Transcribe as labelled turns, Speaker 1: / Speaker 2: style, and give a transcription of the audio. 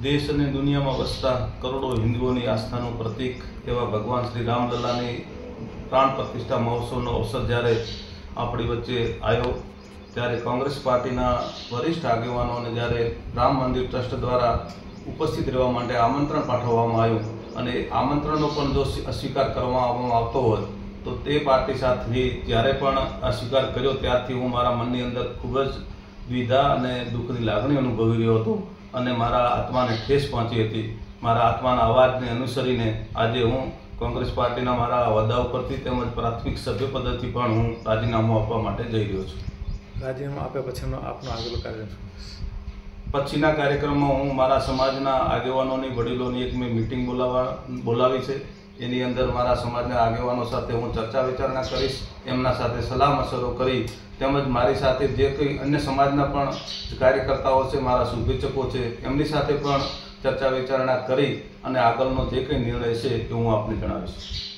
Speaker 1: देश અને દુનિયામાં વસતા કરોડો હિન્દુઓની આસ્થાનું પ્રતીક એવા ભગવાન શ્રી રામલલ્લાની પ્રાણ પ્રતિષ્ઠા મહોત્સવનો અવસર જ્યારે આપણી વચ્ચે આવ્યો ત્યારે કોંગ્રેસ પાર્ટીના વરિષ્ઠ આગેવાનોને જ્યારે રામ મંદિર ટ્રસ્ટ દ્વારા ઉપસ્થિત રહેવા માટે આમંત્રણ પાઠવવામાં આવ્યું અને આમંત્રણનો પણ જો અસ્વીકાર કરવામાં આવતો હોય તો તે પાર્ટી સાથે જ્યારે પણ અસ્વીકાર કર્યો ત્યારથી હું મારા મનની અંદર ખૂબ જ દ્વિધા અને દુઃખની લાગણી અનુભવી રહ્યો હતો અને મારા આત્માને ઠેસ પહોંચી હતી। મારા આત્માના અવાજને અનુસરીને આજે હું કોંગ્રેસ પાર્ટીના મારા હોદ્દા ઉપરથી તેમજ પ્રાથમિક સભ્યપદેથી પણ હું રાજીનામું આપવા માટે જઈ રહ્યો છું।
Speaker 2: રાજીનામું આપ્યા પછીનો આપનો આગળ કાર્યક્રમ
Speaker 1: પછીના કાર્યક્રમમાં હું મારા સમાજના આગેવાનોની વડીલોની એક મેં મિટિંગ બોલાવી છે। એની અંદર મારા સમાજના આગેવાનો સાથે હું ચર્ચા વિચારણા કરીશ, એમના સાથે સલાહ મશવરો કરી તેમજ મારી સાથે જે કંઈ અન્ય સમાજના પણ કાર્યકર્તાઓ છે, મારા શુભેચ્છકો છે, એમની સાથે પણ ચર્ચા વિચારણા કરી અને આગળનો જે કંઈ નિર્ણય છે એ હું આપને જણાવીશ।